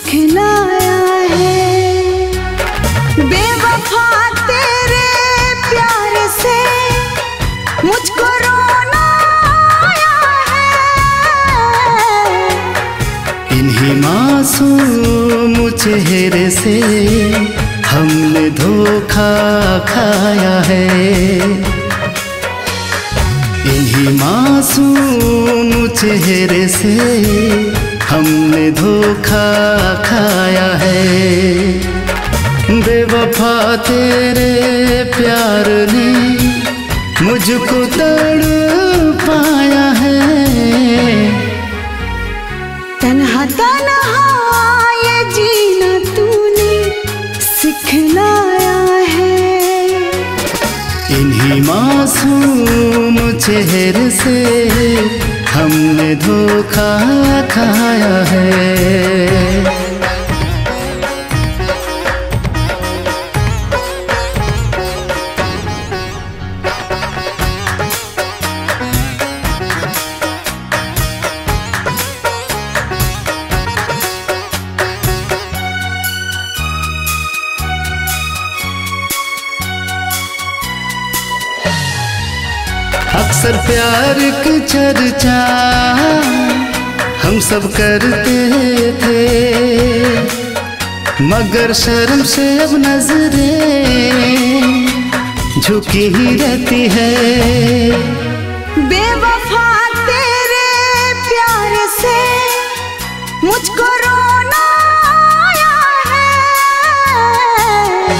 सिखलाया है। बेवफा तेरे प्यार से मुझको रोना आया है। इन्हीं मासूम चेहरे से हमने धोखा खाया है। इन्हीं मासूम चेहरे से हमने धोखा खाया है। बेवफा तेरे प्यार ने मुझको तड़पाया है। तन्हा तन्हा ये जीना तूने सिखलाया है। इन्हीं मासूम चेहरे से हमने धोखा खाया है। अक्सर प्यार की चर्चा हम सब करते थे, मगर शर्म से अब नजरें झुकी ही रहती है। बेवफा तेरे प्यार से मुझको रोना आया है।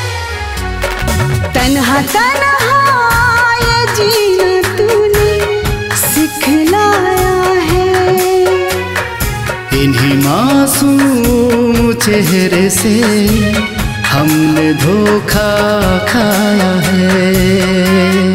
तन्हा तन्हा ये जीना तूने सिखलाया है। इन्हीं मासूम चेहरे से हमने धोखा खाया है।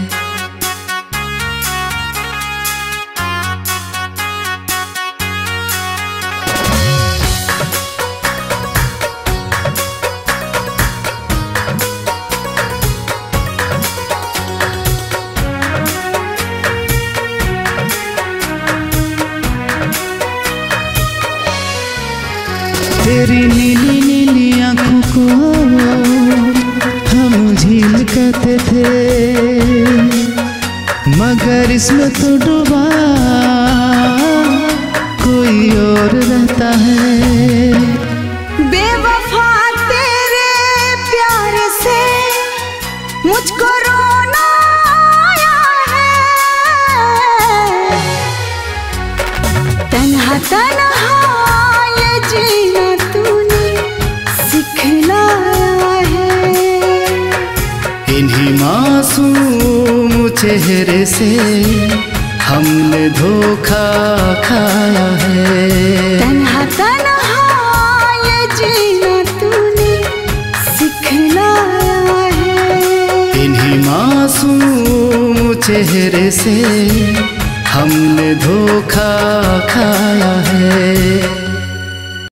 तेरी नीली नीली आंखों को हम झील कहते थे, मगर इसमें तो डूबा कोई और रहता है। बेवफा तेरे प्यार से मुझको रोना आया है। तन्हा तन्हा ये जीना तूने सिखलाया है। इन्हीं मासूम चेहरे से हमने धोखा खाया है। तन्हा तन्हा ये जीना तूने सिखलाया है। इन्हीं मासूम चेहरे से हमने धोखा खाया है।